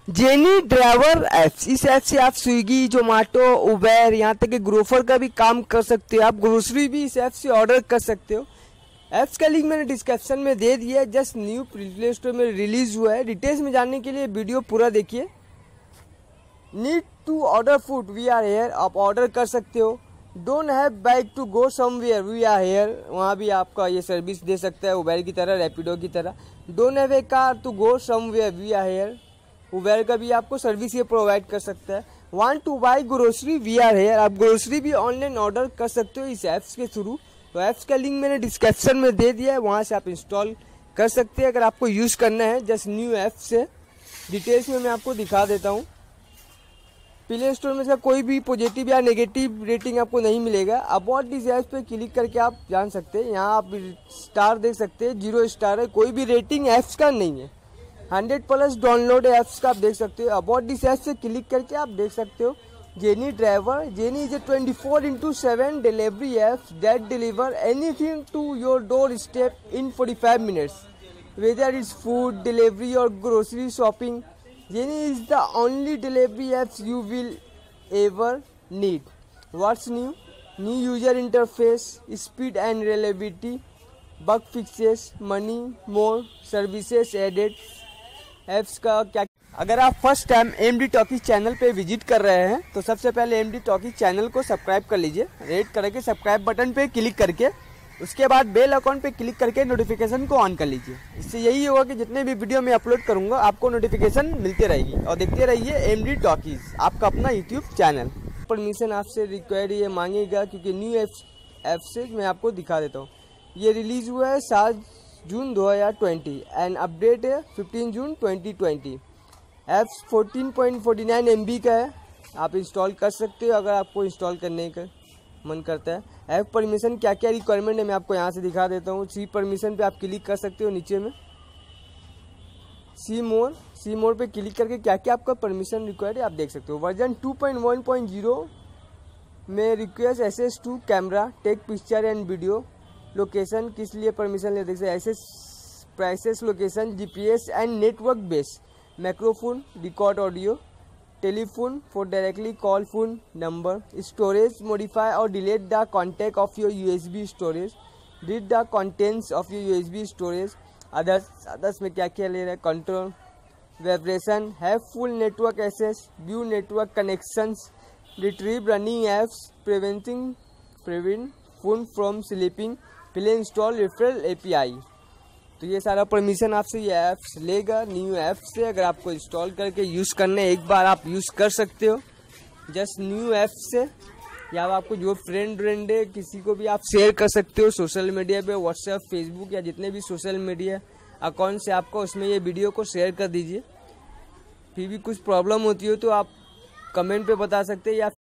Jenny driver apps, इस app से आप स्विगी, जोमेटो, उबेर, यहाँ तक कि ग्रोफर का भी काम कर सकते हो। आप ग्रोसरी भी इस ऐप से ऑर्डर कर सकते हो। ऐप्स का लिंक मैंने डिस्क्रिप्शन में दे दिया है। जस्ट न्यू प्ले स्टोर में रिलीज हुआ है। डिटेल्स में जानने के लिए वीडियो पूरा देखिए। Need to order food, we are here, आप ऑर्डर कर सकते हो। Don't have bike to go somewhere, we are here, वहाँ भी आपका ये सर्विस दे सकता है उबेर की तरह, रैपिडो की तरह। Don't have a car to go somewhere, we are here, Uber का भी आपको सर्विस ये प्रोवाइड कर सकता है। Want to buy grocery, we are here, आप ग्रोसरी भी ऑनलाइन ऑर्डर कर सकते हो इस ऐप्स के थ्रू। तो ऐप्स का लिंक मैंने डिस्क्रिप्शन में दे दिया है, वहाँ से आप इंस्टॉल कर सकते हैं अगर आपको यूज़ करना है। जस्ट न्यू ऐप से डिटेल्स में मैं आपको दिखा देता हूँ। प्ले स्टोर में इसका कोई भी पॉजिटिव या नेगेटिव रेटिंग आपको नहीं मिलेगा। अबाउट दिस ऐप पे क्लिक करके आप जान सकते हैं। यहाँ आप स्टार देख सकते हैं, 0 स्टार है, कोई भी रेटिंग ऐप्स का नहीं है। 100+ डाउनलोड ऐप्स का आप देख सकते हो। अबाउट दिस ऐप से क्लिक करके आप देख सकते हो Jenny driver. Jenny is a 24/7 delivery app that deliver anything to your door step in 45 minutes, whether it's food delivery और grocery shopping. Jenny is the only delivery apps you will ever need. What's new? New user interface, speed and reliability, bug fixes, money, more services added. Apps का क्या? अगर आप first time MD talkies channel पे visit कर रहे हैं तो सबसे पहले एमडी टॉकीज चैनल को सब्सक्राइब कर लीजिए। रेड करके सब्सक्राइब बटन पे क्लिक करके उसके बाद बेल आइकॉन पे क्लिक करके नोटिफिकेशन को ऑन कर लीजिए। इससे यही होगा कि जितने भी वीडियो मैं अपलोड करूंगा आपको नोटिफिकेशन मिलती रहेगी। और देखते रहिए एमडी टॉकीज, आपका अपना यूट्यूब चैनल। परमिशन आपसे रिक्वायर्ड ये मांगेगा क्योंकि न्यू ऐप से मैं आपको दिखा देता हूँ। ये रिलीज हुआ है 7 जून 2020 एंड अपडेट है 15 जून 2020। ऐप्स 14.49 MB का है, आप इंस्टॉल कर सकते हो अगर आपको इंस्टॉल करने का मन करता है। ऐप परमिशन क्या क्या रिक्वायरमेंट है मैं आपको यहाँ से दिखा देता हूँ। सी परमिशन पे आप क्लिक कर सकते हो। नीचे में सी मोर पे क्लिक करके क्या क्या आपका परमिशन रिक्वायर्ड है आप देख सकते हो। वर्जन 2.1.0 में request access to camera, take picture and video, location किस लिए परमिशन ले देख सकते, access prices, location, GPS and network base, microphone, record audio, telephone for directly call phone number, storage, modify और delete the contact of your USB storage, read the contents of your USB storage, others में क्या क्या ले रहा है, control, vibration, have full network access, view network connections, retrieve running apps, prevent phone from sleeping, play install referral API। तो ये सारा permission आपसे ये ऐप्स लेगा न्यू ऐप से। अगर आपको इंस्टॉल करके यूज़ करने एक बार आप यूज़ कर सकते हो जस्ट न्यू ऐप से, या आपको जो फ्रेंड है किसी को भी आप शेयर कर सकते हो सोशल मीडिया पे, व्हाट्सएप, फेसबुक या जितने भी सोशल मीडिया अकाउंट से आपको उसमें ये वीडियो को शेयर कर दीजिए। फिर भी कुछ प्रॉब्लम होती हो तो आप कमेंट पे बता सकते हैं या